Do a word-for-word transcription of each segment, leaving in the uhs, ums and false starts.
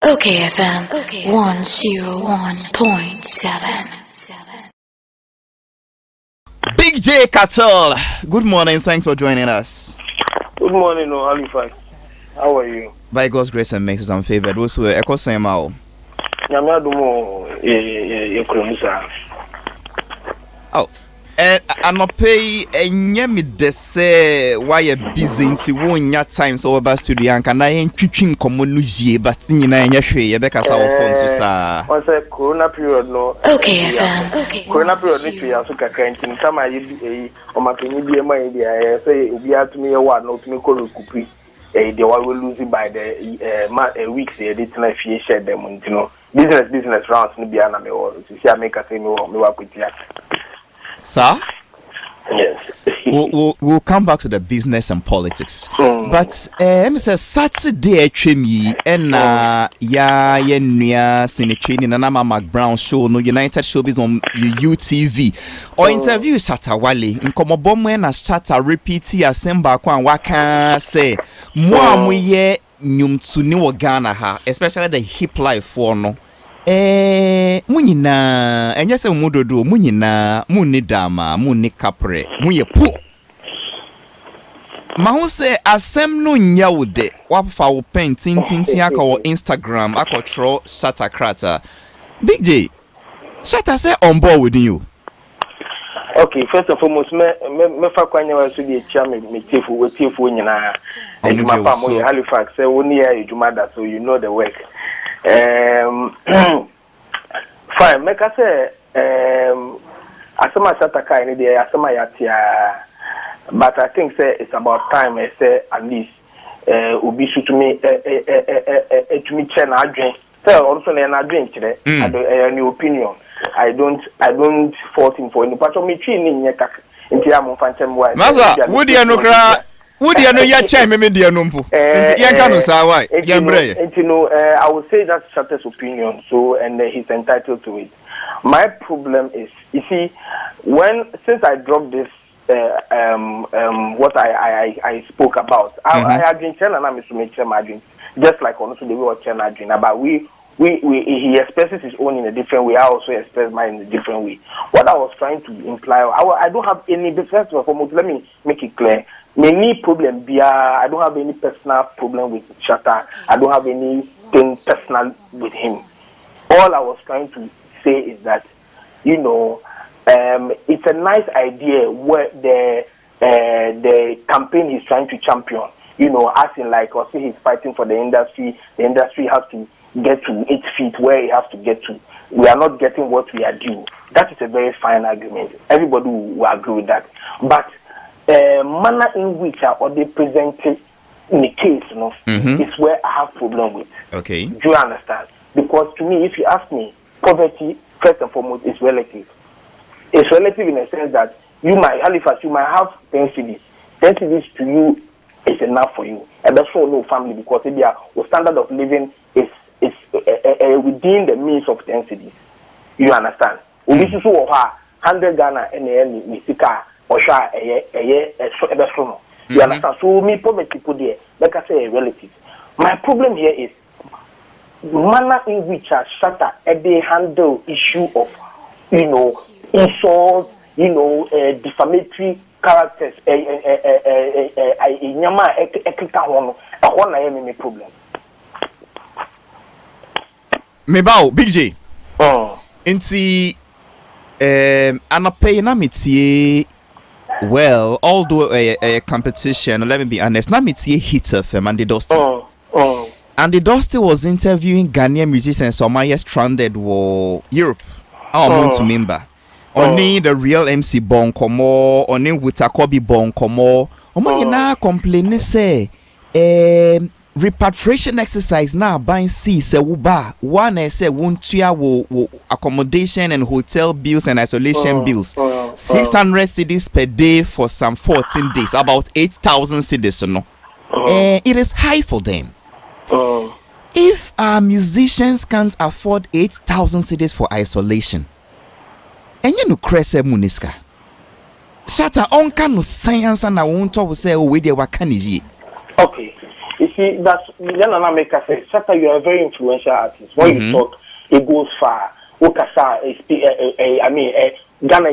Okay, F M. Okay. one oh one point seven. Big J Cattle. Good morning. Thanks for joining us. Good morning, no Halifax. How are you? By God's grace and mercy, I'm favored. What's the echo same out? Oh, and I'm not pay and yemi de say why you busy into one ya time so about studio and can I ain't twitching communuji but in your share you because our phones so sa. What's a corona period no? Okay, F M. Okay. Corona period ni three years so kakantin time I be o ma tuni bi e ma e dia say obi atumi e wa no tumi ko recuperi eh they will lose it by the uh weeks they did na fie share them you know business business rounds ni bia na me wo see I make say me wo me wa kwatia. Sir? Yes. we'll, we'll, we'll come back to the business and politics. Mm. But um, uh, Saturday actually and uh, yeah yeah yeah sine training and I'm a Mac Brown show no United Showbiz on U T V or interview Shatta Wale nkomo bomwe na Shatta repeat asemba kwa waka say mo amuye nyumtuni wo Ghana ha especially the hip life for no eh munyina enye se mudodo munyina munni dama munni kapre muye pu ma hu se asem no nya wo de wafa wo pen tintintin aka wo Instagram akotro Shatta Krata Big J Shatta say on board with you. Okay, first and foremost me me me fa kwanya wa so de chia me me tiefu we tiefu nyina ejuma pa mo Halifax say woni ya ejuma da so you know the work. Um, fine, make I say, um, asama Shatta kai ni dey asama yatia, but I think say it's about time I say at least uh obi shoot me eh eh eh eh eh to me chen adwen. Say also na na adwen kire. I don't any opinion. I don't I don't fault him for any part of me tree ni nyeka. Nti am fanchem why. Maza, would you no kra Would you know ya chime me media numpo? Yanka say why? You know, uh, I would say that's Shatta's opinion, so and uh, he's entitled to it. My problem is, you see, when since I dropped this, uh, um, um, what I I, I spoke about, mm-hmm. I, I had been telling him to make sure just like also the way we're telling about we. We, we, he expresses his own in a different way. I also express mine in a different way. What I was trying to imply, I, I don't have any, first and foremost, let me make it clear. Many problem, I don't have any personal problem with Shatta. I don't have anything personal with him. All I was trying to say is that, you know, um, it's a nice idea where the, uh, the campaign he's trying to champion, you know, acting like, or say he's fighting for the industry, the industry has to get to its feet where it has to get to. We are not getting what we are due. That is a very fine argument. Everybody will, will agree with that. But the uh, manner in which are or they presented in the case, you know, mm-hmm. is where I have problem with. Okay. Do you understand? Because to me, if you ask me, poverty first and foremost is relative. It's relative in the sense that you might Halifax, you might have ten cities. Ten cities to you is enough for you, and that's for no family because their standard of living is. Is uh, uh, uh, within the means of ten cities. You understand? We mm. so one hundred Ghana and any Misika or Sha a year so you understand? So me poverty put there, like I say, a relative. My problem here is manner in which a Shatta they handle issue of you know insults, you know, uh, defamatory characters. Uh, uh, uh, uh, uh, uh, Nyama ekeka one, one I am me problem. Mebao Big J. Oh. Inti um anapay na metie well although a, a competition let me be honest na metie hit of um, Andy Dusty. Oh. Oh. Andy Dusty was interviewing Ghanaian musicians so my stranded wo Europe. I want to remember. Oni the real M C Bonkomo, oni Wutakobi Bonkomo. Omo nyina complain say um repatriation exercise now buying see say wuba one say won't wo accommodation and hotel bills and isolation uh, bills uh, uh, six hundred cedis per day for some fourteen days about eight thousand cedis so no uh, uh, it is high for them uh, if our musicians can't afford eight thousand cedis for isolation and you know crese muniska Shatta on can no science and I won't talk say oh we dey wakani. Okay. You see, that's then America says, Shatta, you are a very influential artist. When mm-hmm. you talk, it goes far. Okasa, I mean, Ghana,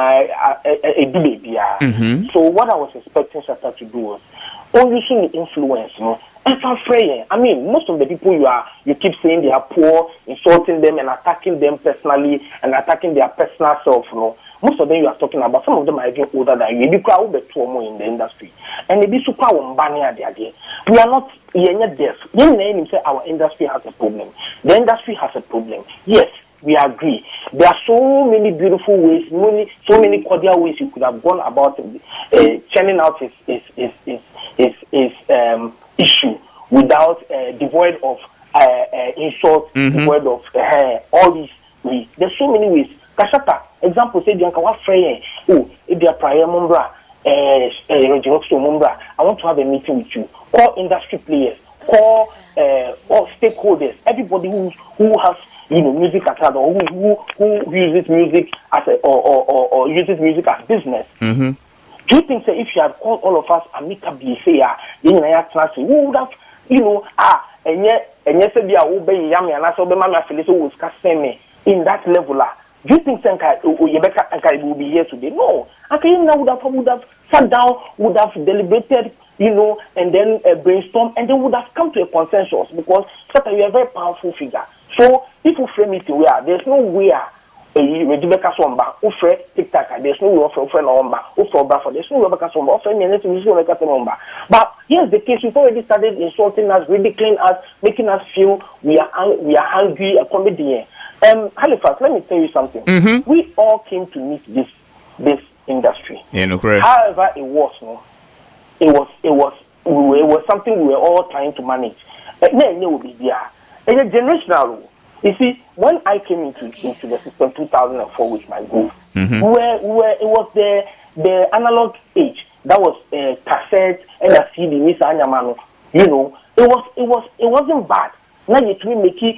a baby. So what I was expecting Shatta to do was, oh, using the influence, you know. I mean, most of the people you are, you keep saying they are poor, insulting them and attacking them personally and attacking their personal self, you know. Most of them you are talking about, some of them are even older than you. They crowd the two more in the industry. And they be super umbani at the idea. We are not, we are not deaf. You say our industry has a problem. The industry has a problem. Yes, we agree. There are so many beautiful ways, many, so many cordial ways you could have gone about uh, churning out his, his, his, his, his, his um, issue without uh, devoid of uh, uh, insult, mm-hmm. devoid of uh, all these ways. There's so many ways. Kashata, example, say, Bianca, what friend? Oh, if they are prior mumbra, mumbra, I want to have a meeting with you. Call industry players, call uh, all stakeholders, everybody who who has you know music at heart, or who, who who uses music as a or or, or, or uses music as business. Mm-hmm. Do you think that if you had called all of us amicably, say, ah, you know, we would have, you know, ah, and yet, and yes, be a obey yummy, and I saw the mamma Phyllis who was casting in that level. Do you think Sanka Rebecca and Kai will be here today? No. I can now would have would have sat down, would have deliberated, you know, and then uh, brainstorm, and they would have come to a consensus because Sata, you are a very powerful figure. So if you frame it where there's no where Rebecca Somba, Ufre, TikTok, there's no way of a friend or Ufre, there's no Rebecca Somba, offering me anything, Rebecca Somba. But here's the case, we've already started insulting us, ridiculing us, making us feel we are we are hungry, a comedian. Um, Halifax, let me tell you something. Mm-hmm. We all came to meet this this industry. Yeah, no, correct. However, it was no, it was it was we were, it was something we were all trying to manage. And then it will be there. It's a generational. You see, when I came into into the system two thousand four with my group, mm-hmm. where where it was the the analog age that was uh, cassette and a C D, Mister Anyamano. You know, it was it was it wasn't bad. Now you to make it.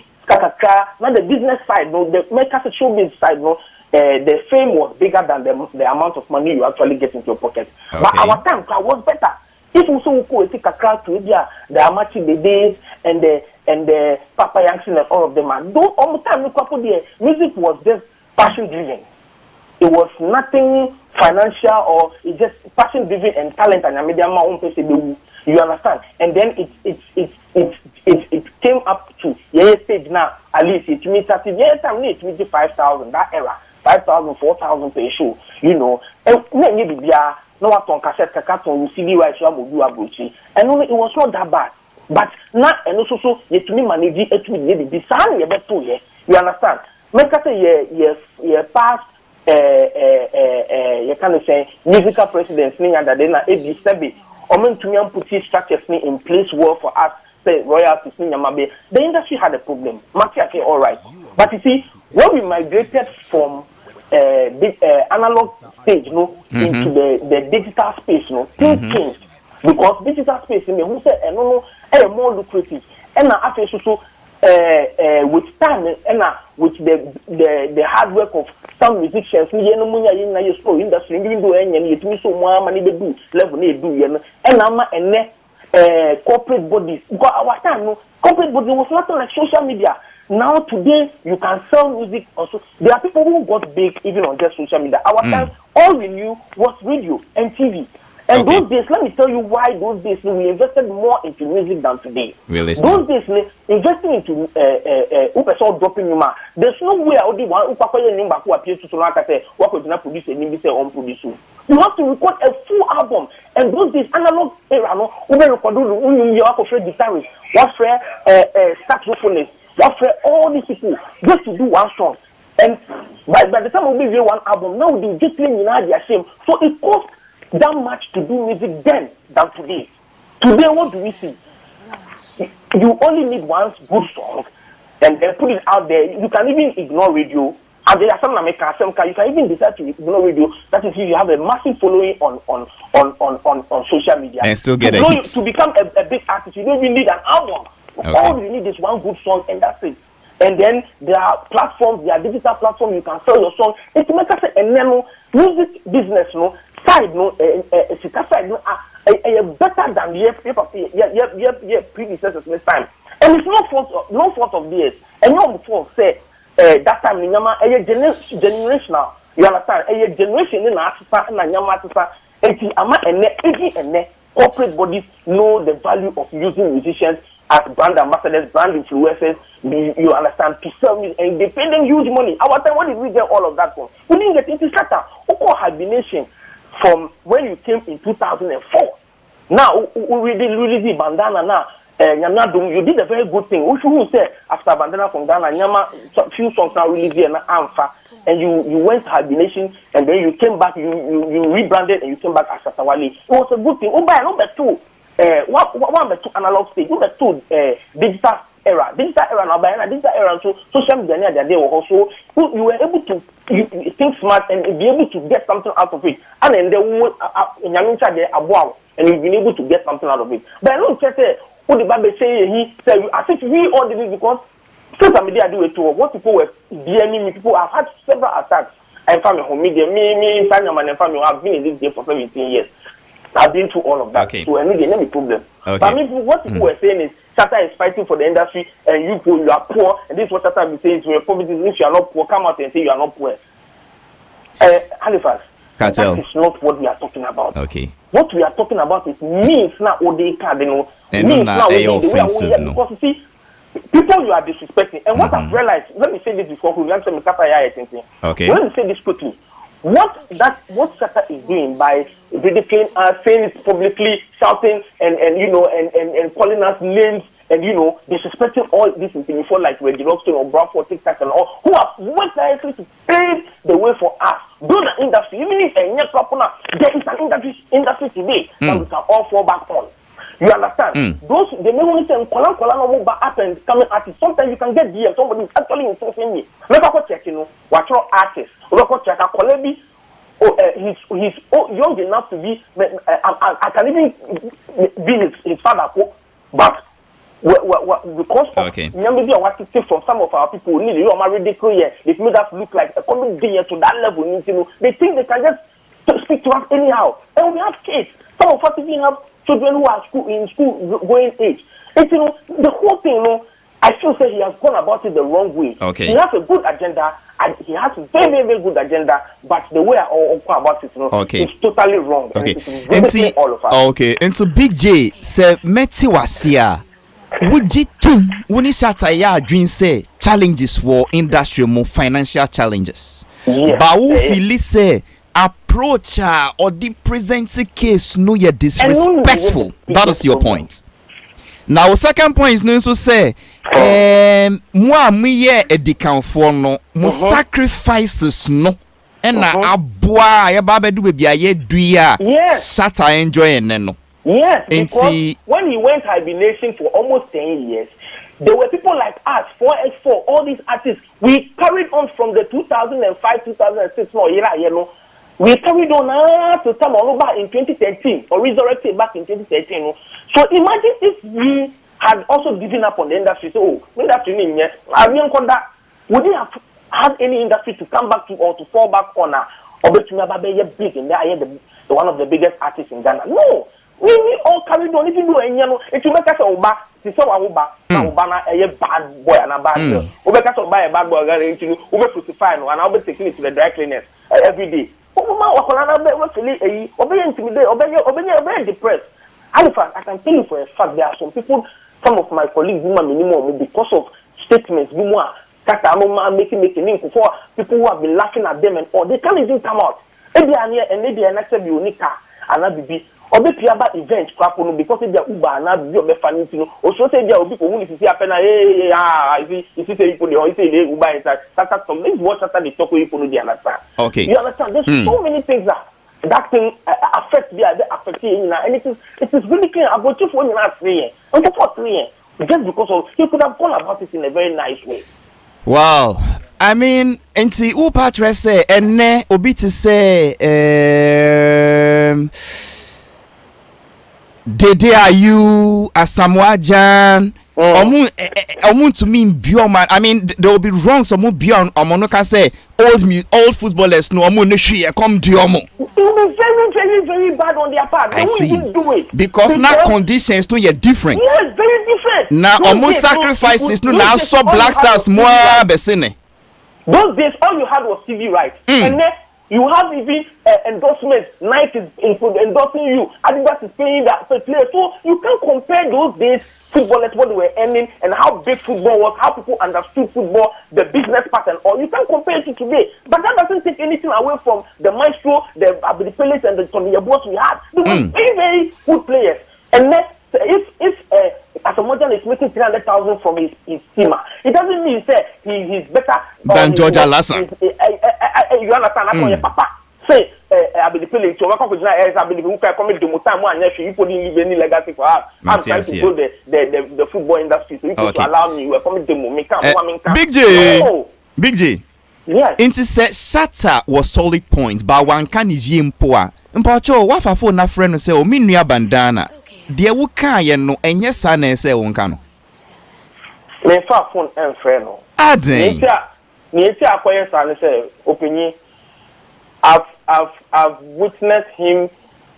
Now the business side, no, the makers showbiz side, no, uh, the fame was bigger than the, the amount of money you actually get into your pocket. Okay. But our time was better. If we saw who take a crowd to India, the Amachi, the days, and the and the Papa Yankson and all of them, and those all the time, look up there, music was just passion driven. It was nothing financial or it just passion driven and talent and media my own person. You understand? And then it it it it it, it came up to yeah stage now at least it means that yeah time need twenty five thousand that era five thousand four thousand per show you know and then you be no what on cassette kakaton C D right so am do abrochi and it was not that bad but now and also so you to me manage it to me be san you better here you understand make us say yeah yeah yeah past uh uh uh you can say musical presidents ni and then na A B seven or meant to me and put structures in place well for us, say royalties in Yamabe. The industry had a problem. Market okay, all right. But you see, when we migrated from uh, the uh, analog stage, you know, mm-hmm. into the, the digital space, you know, things mm-hmm. changed. Because digital space, you know, who said, and no, no, more lucrative. And now after so uh, uh, with time and uh, with the the the hard work of some musicians, you know, when you're in the slow industry, you do any and you so more money they do, level they do, you know, and I'm and uh, corporate bodies. Because our time, no, corporate body was nothing like social media. Now today you can sell music also. There are people who got big even on just social media. Our mm. time, all we knew was radio and T V. And okay. those days, let me tell you why those days we invested more into music than today. Really? Those days, investing into uh, uh, uh, dropping you, there's no way I would want who appears to say, what could not produce and maybe say on produce. You have to record a full album. And those days, analog era, no, we record you have to guitarist, what for saxophonist, what for all these people just to do one song. And by, by the time we do one album, now they just playing in their shame. So it costs that much to do music then than today. Today, what do we see? You only need one good song and then put it out there. You can even ignore radio. And there are some American, some you can even decide to ignore radio. That is if you have a massive following on on on on, on, on social media. And still get to a hit. To become a, a big artist, you don't even need an album. Okay. All you need is one good song and that's it. And then there are platforms, there are digital platforms, you can sell your song. It's make us a music business, no? side no eh eh sika side no eh better than the yeah yeah yeah yeah predecessors this time. And it's not fault of, no fault of theirs. And no fault say eh that time ni nyama eh generational. You understand? Eh generation ni na asisa na nyama asisa. Enti ama ene edi ene corporate bodies know the value of using musicians as brand ambassadors, brand influencers. You, you understand, to sell music, and they pay them huge money. Our time, where did we get all of that from? We didn't get into Qatar. Oko hibernation from when you came in two thousand four. Now we did really bandana now. Uh, you did a very good thing. Who should say after bandana from Ghana, Nyama few songs now really there na Amfa, and you you went hibernation, and then you came back, you you, you rebranded, and you came back as Satawali. It was a good thing. Oh, by number two, uh, one one number two analog stage, number two uh, digital era, digital era now, by digital era, so social media that they were also you were able to you, you think smart and be able to get something out of it, and then they would in Yamincha there above, and you've been able to get something out of it. But I don't just say. What the Bible say he said as if we all did it because social media do it too. What people were DMing me, people have had several attacks. And family home media, me, me, Sanyaman and family have been in this game for seventeen years. I've been through all of that. Okay. So I need any problem. Okay. But I mean what people mm. were saying is Shatta is fighting for the industry and you you are poor, and this is what Shatta is saying to poverty. If you are not poor, come out and say you are not poor. Uh Halifax. Cartel. That is not what we are talking about. Okay. What we are talking about is means now or they can know. And means now they offensive, no. Because you see, people you are disrespecting. And what mm-hmm. I've realized, let me say this before we let me Okay. Let me say this quickly. What that what Shatta is doing by ridiculing us, saying it publicly, shouting and, and you know and, and, and calling us names and you know disrespecting all these things before like Reggie Rockstone or Bradford, TikTok and all who have worked directly to pave the way for us. Build an industry, even if a net partner, there is an industry industry today mm. that we can all fall back on. You understand? Mm. Those they may only say Kolan Kolan no back up and coming artists. Sometimes you can get D M. Somebody is actually insulting me. Let us go check, you know, watch your artists. Let us go check. A colleague, oh, uh, he's he's oh, young enough to be. Uh, I, I can even be his, his father, but. Because of okay. maybe I want to take from some of our people, you know, I'm ridiculous. They made us look like a common day to that level. You know, they think they can just speak to us anyhow. And we have kids. Some of us even have children who are school in school going age. And you know, the whole thing, you know, I feel say he has gone about it the wrong way. Okay. He has a good agenda, and he has a very, very, very good agenda. But the way I all go about it, you know, okay. is totally wrong. Okay. And it is see, all of us. Okay. And so Big J said, "Meti wasia." Would you too when you Shatta ya dream say challenges for industry more financial challenges? Yes. But who feel say approach uh, or the present case no you disrespectful. That is your point. Now second point is no so say um moi me ye edikan for no mo sacrifices no and na aboa ya ba bedu be aye dua Shatta enjoy en no. Yes, because see, when he went hibernation for almost ten years, there were people like us, four X four, all these artists. We carried on from the two thousand five, two thousand six, no, you know, we carried on uh, to Tamaruba in twenty thirteen, or resurrected back in twenty thirteen. No? So imagine if we had also given up on the industry. So, oh, industry, yes, I mean, would we have had any industry to come back to or to fall back on? Or be big in there, the, the one of the biggest artists in Ghana? No. We, we all carried on. If you do any, if you make us a uba, it's so a uba, uba na a bad boy and a bad girl. We make us buy a bad boy, and you we crucify no, and I'll be taking it to the dry cleaners every day. Oh, man, what can I be? Obey intimidated, obey, obey, obey, depressed. Halifax, I can tell you for a fact there are some people, some of my colleagues, minimum because of statements, more making making link for people who have been laughing at them and all. They can't even come out. Maybe I'm here and maybe I'm actually unique and I'll be. Obe piaba event crap no because they Uber na be obe fani no o so say dia obi ko hu ni sisi apena eh ah you see you see say people dey say they Uber inside that some this what Shatta dey talk people no dey understand. Okay, you understand there's mm. so many things that that thing uh, affect the other affect you know, and it is it is really clear about you for you not saying and for three just because of he could have gone about it in a very nice way. Wow, I mean, enti u patre say enne obi to say um Dede are you Asamoah Gyan Omu omu to mean pure man. I mean there will be wrong someone beyond omo can say old old footballers no omu no share come do omo. It will be very very very bad on their part. They I won't see. even do it. Because, because now conditions no, you're different. Yes, very different. Now Those almost days, sacrifices no those now days, so all you Black had Stars was more T V rights. besine. Those days all you had was T V rights. Mm. And then you have even uh, endorsements. Nike is endorsing you. Adidas is paying that for players. So you can compare those days footballers, what they were earning, and how big football was, how people understood football, the business part and all. You can compare it to today. But that doesn't take anything away from the maestro, the Abdul and the Tony Yabos we had. They were Mm. very, very good players. And then if if uh, as a modern is making three hundred thousand from his his team, it doesn't mean say he he's better than George uh, Alassane. Uh, uh, uh, you understand? That's mm. your papa. Say, I be the player. So, I be the who can come to the time one. You put in any legacy for her. I'm trying to build the the the football industry. So, you can allow me. You come to me. Big J, oh. Big J. Yes. Into said Shatter was solid points, but one can is yim poor. Mpacho, what for phone na friend say, "O mi nua bandana." Deɛ wo kan yɛ no ɛnyɛ saa na ɛsɛ wo nka no me fa phone and friend no aden ntia ntia akoye saa ne say opinyi I've I've I've witnessed him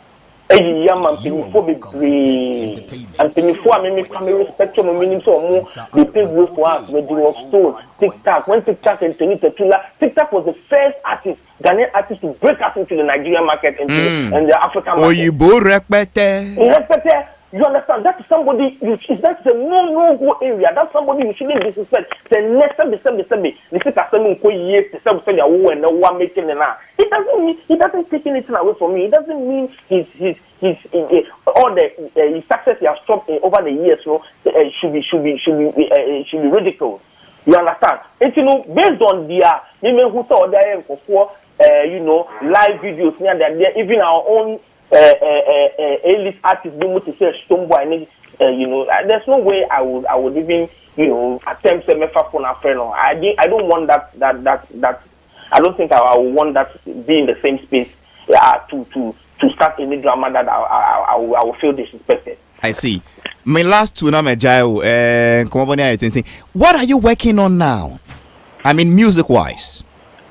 eyi yama mpinifo bebree mpinifo a me me come respect to me meaning so mo they pay way for us when they were stone TikTok when TikTok and Tony Tetula TikTok was the first artist Ghanaian artist to break out into the Nigerian market and, mm. the, and the African market. Oyibo repete. Repete. You understand? That's somebody. You, that's a no no go area. That's somebody you shouldn't disrespect. The next time, the same, the same. The same person who years, the same person who and the one making it now. It doesn't mean it doesn't take anything away from me. It doesn't mean his his his uh, all the uh, his success he has stopped uh, over the years. So uh, should be should be should be uh, should be ridiculed. You understand? It's you know based on their women who saw their for uh, you know live videos near there, even our own. Uh, uh, uh, uh, A-list artists do to say Stoneboy, uh, you know, there's no way I would I would even you know attempt to make up for a friend. I I don't want that that that that I don't think I, I would want that to be in the same space uh, to to to start any drama that I I, I, will, I will feel disrespected. I see. My last two na mejayo eh komoboni ayetensin. What are you working on now? I mean music wise.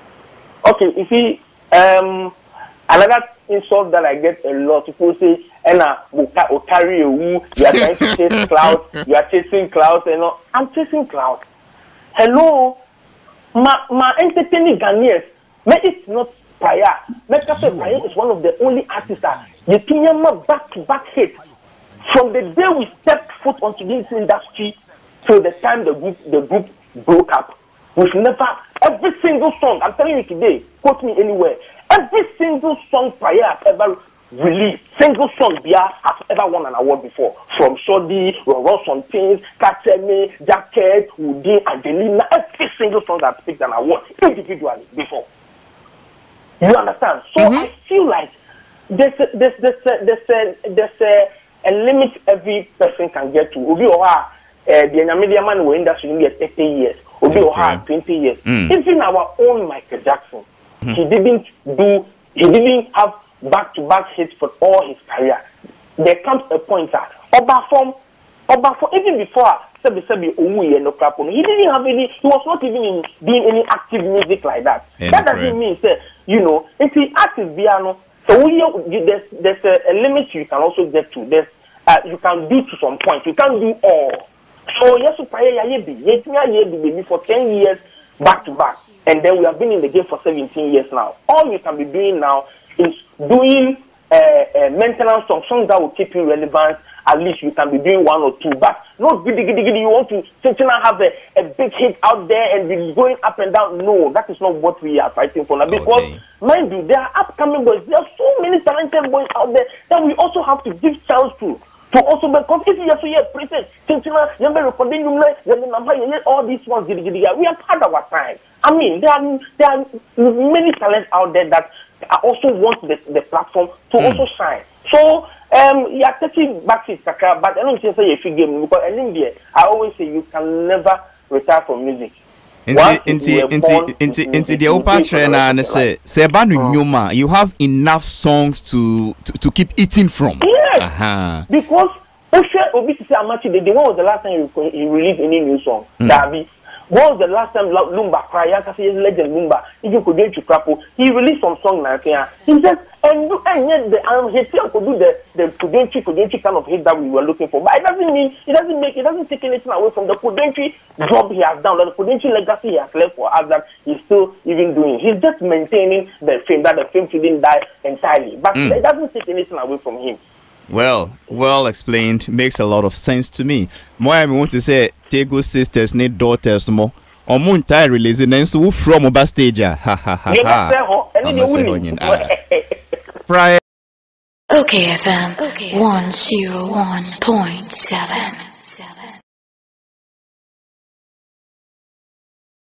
Okay, you see um another insult that I get a lot. People say, "Enna, will carry a woo. You are trying to chase clouds. You are chasing clouds." And all. I'm chasing clouds. Hello, my my entertaining Ghanaians. But it's not Paya. Mekafe Paya is one of the only artists that the Kenyama back to back hit from the day we stepped foot onto this industry till the time the group the group broke up. We've never every single song. I'm telling you today. Quote me anywhere. Every single song Paya has ever released, single song Bia has ever won an award before. From Shoddy, Ross on Things, Kacheme, Jacket, Woody, Angelina, every single song that picked an award individually before. You understand? So mm-hmm. I feel like there's a, there's there's a, there's a, there's a, a limit every person can get to. Obi Oha, the media man were in that industry thirty years. Obi Oha, twenty years. Mm. Even our own Michael Jackson. Mm-hmm. He didn't do, he didn't have back-to-back hits for all his career. There comes a point that Oba Oba even before Sebi Sebi Owu and Okrapono, he didn't have any, he was not even in, doing any active music like that. Yeah, that doesn't right. mean, say, you know, it's the active piano. So we, there's, there's a, a limit you can also get to. There's, uh, you can do to some point. You can't do all. So yes, you for ten years back to back. And then we have been in the game for seventeen years now. All you can be doing now is doing uh, uh, maintenance songs, songs that will keep you relevant. At least you can be doing one or two. But not giddy, giddy, giddy. You want to have a, a big hit out there and be going up and down. No, that is not what we are fighting for now. Because, okay. mind you, there are upcoming boys. There are so many talented boys out there that we also have to give chance to. To also because if you are so here, present, all these ones, we have had our time. I mean, there are there are many talents out there that also want the, the platform to mm. also shine. So, um, yeah, taking back to Saka, but I don't say a figure because in India, I always say you can never retire from music. Into into into into the upper trainer and say Sebanu Nyuma, you have enough songs to, to to keep eating from. Yes, uh-huh. because Osha Obisi Amachi, the one was the last time he, he released any new song. Mm. Davi. When was the last time Lumba cry? I say legend Lumba. Even could do Crapo. He released some song now. He said, and and yet the um he still could do the the Prudential Prudential kind of hit that we were looking for. But it doesn't mean it doesn't make it doesn't take anything away from the Prudential job he has done, the Prudential legacy he has left for us that he's still even doing. He's just maintaining the fame that the fame shouldn't die entirely. But mm. it doesn't take anything away from him. Well, well explained. Makes a lot of sense to me. More I want to say, Tego sisters need daughters more. Or moon tie releasing and so from a stage. Ha ha ha ha. Prior. Okay, F M. Okay. One zero one point seven.